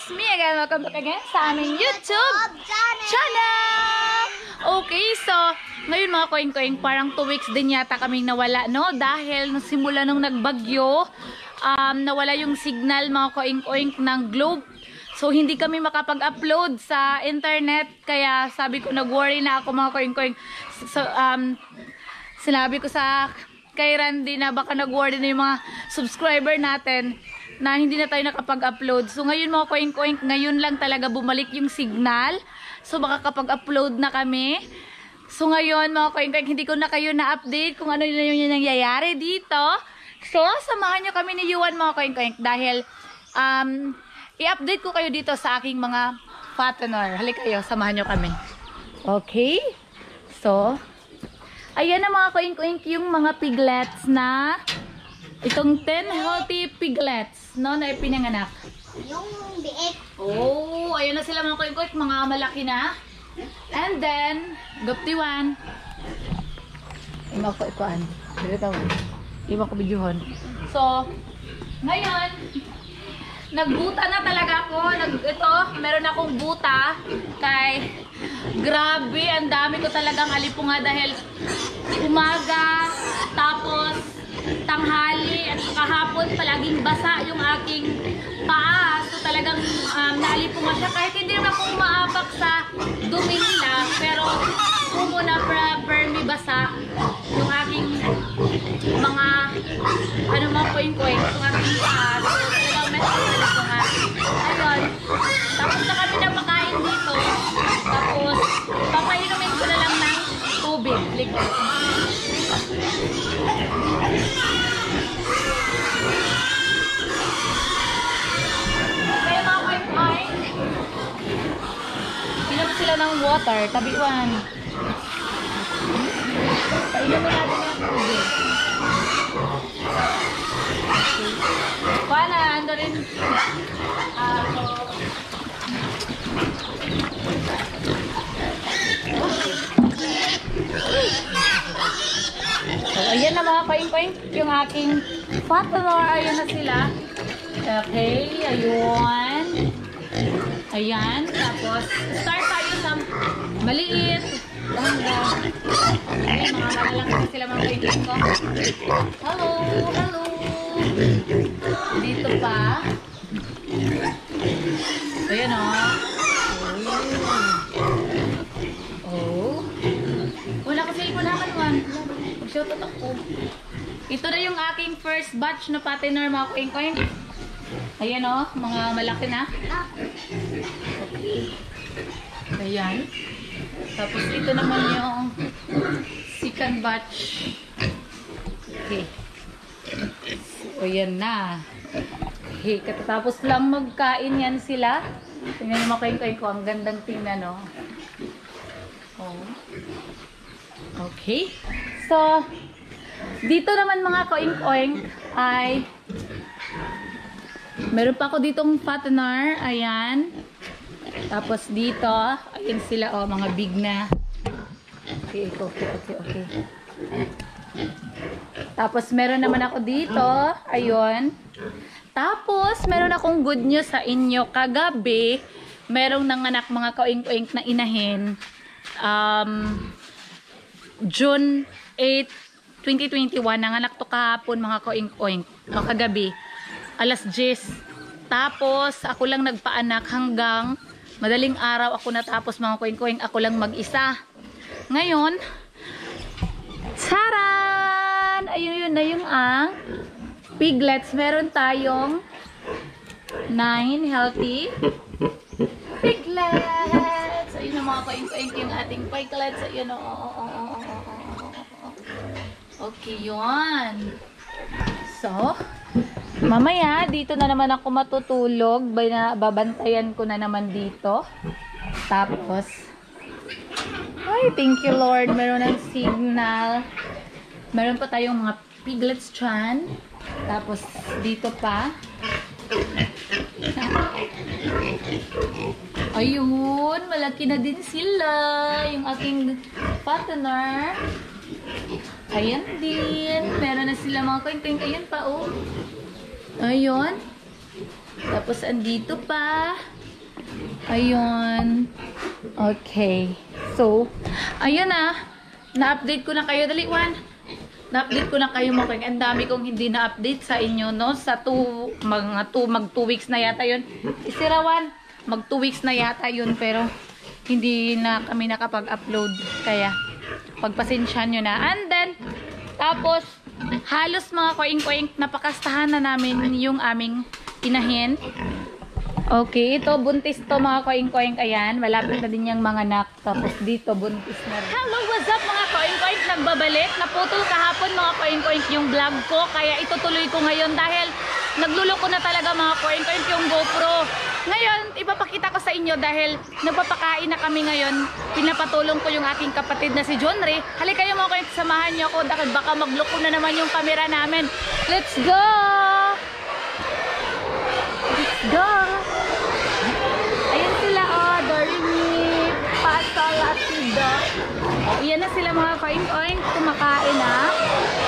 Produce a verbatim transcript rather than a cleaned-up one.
it's me again. Welcome back again sa aming YouTube channel. Okay, so ngayon mga koing-koing, parang two weeks din yata kaming nawala, no? Dahil nung simula nung nagbagyo, um, nawala yung signal mga koing-koing ng Globe. So hindi kami makapag-upload sa internet. Kaya sabi ko, nag-worry na ako mga koing-koing. So, um, sinabi ko sa kay Randy na baka nag-worry na yung mga subscriber natin na hindi na tayo nakapag-upload. So ngayon mga koing-koing, ngayon lang talaga bumalik yung signal. So baka kapag-upload na kami. So ngayon mga koing-koing, hindi ko na kayo na-update kung ano yun yung nangyayari dito. So samahan nyo kami ni Yuan mga koing-koing dahil um, i-update ko kayo dito sa aking mga fattener. Halika kayo, samahan nyo kami. Okay? So, ayan na mga koing-koing yung mga piglets na itong ten healthy piglets, no, na ipinanganak. Yung biik. Oh, ayan na sila mga koing-koing, mga malaki na. And then, guptiwan. Ima ko ikuan. Dito tawo. Ima ko bidyuhon. So, ngayon, nagbuta na talaga ako. Nag, ito, meron akong buta. Kay, grabe, ang dami ko talagang alipunga dahil umaga, tapos tanghali, at kahapon palaging basa yung aking paa. So talagang um, naalipunga siya. Kahit hindi naman akong maapak sa dumi nila, pero kumo na permi basa yung aking mga, ano mga koing-koing, yung aking paa. So talagang medyo nga. Ayun, tapos na kami na makain dito. Tapos, papainumin ko na lang ng tubig. Liquid. Kaya mga koing-koing, inom sila ng water. Tabiwan. Painumin natin yung tubig. Paano, ando rin. Ah, so, ayan na mga koing-koing, yung aking fattener. Ayan na sila. Okay, ayun. Ayan, tapos start tayo sa maliit. Hanggang. Ayan, mga malalaki na sila mga koing-koing ko. Hello, hello. Dito pa. Ayan o. Oh. Oh. Wala ko cellphone naman man. Mag-shoutout ako. Ito na yung aking first batch na fattener mga koing-koing. Ayan o, mga malaki na. Okay. Ayan. Tapos ito naman yung second batch. Okay. O yan na. Okay, katatapos lang magkain yan sila. Tingnan naman koing-koing ko, ang gandang tingnan, no? Oh. Okay. So, dito naman mga koing-koing ay meron pa ako ditong fattener. Ayan. Tapos dito, ayan sila, oh, mga big na. Okay, okay, okay, okay. Tapos meron naman ako dito, ayun. Tapos meron akong good news sa inyo. Kagabi, merong nanganak mga koing-koing na inahin. Um, June eighth, twenty twenty-one, nanganak to kahapon mga koing-koing. O kagabi, alas diyes. Tapos ako lang nagpaanak hanggang madaling araw ako natapos mga koing-koing. Ako lang mag-isa. Ngayon, charan! Ayun yun na yung ang piglets. Meron tayong nine healthy piglets. Ayun na mga koing-koing yung ating piglets. Ayun o. Oh, oh, oh, oh, oh. Okay, yun. So, mamaya, dito na naman ako matutulog. Babantayan ko na naman dito. Tapos, ay, thank you Lord. Meron ng signal. Meron pa tayong mga piglets dyan. Tapos, dito pa. Ayun, malaki na din sila. Yung aking fattener. Ayan din. Meron na sila mga koing-koing. Ayan pa, oh. Ayun. Tapos andito pa. Ayun. Okay. So, ayun na. Na-update ko na kayo. Dali, Juan. Na-update ko na kayo mga koing. Ang dami kong hindi na-update sa inyo, no? Sa two, mga two, mag two weeks na yata yun. Isirawan, mag two weeks na yata yun. Pero, hindi na kami nakapag-upload. Kaya, pagpasensyahan nyo na. And then, tapos, halos mga koing-koing, napakastahan na namin yung aming inahin. Okay, ito buntis to mga koing-koing. Ayan, malapit na din yung mga anak. Tapos dito buntis na rin. Hello, what's up mga koing-koing? Nagbabalik. Naputol kahapon mga koing-koing yung vlog ko. Kaya itutuloy ko ngayon dahil nagluloko na talaga mga koing-koing yung GoPro. Ngayon, ipapakita ko sa inyo dahil nagpapakain na kami ngayon. Pinapatulong ko yung aking kapatid na si John Ray. Halika kayo mga koing, samahan niyo ako dahil baka magloko na naman yung camera namin. Let's go! Let's go! Ayan sila, oh, Dorimi, Pasta, Latido. Ayan na sila mga koing-koing, kumakain na.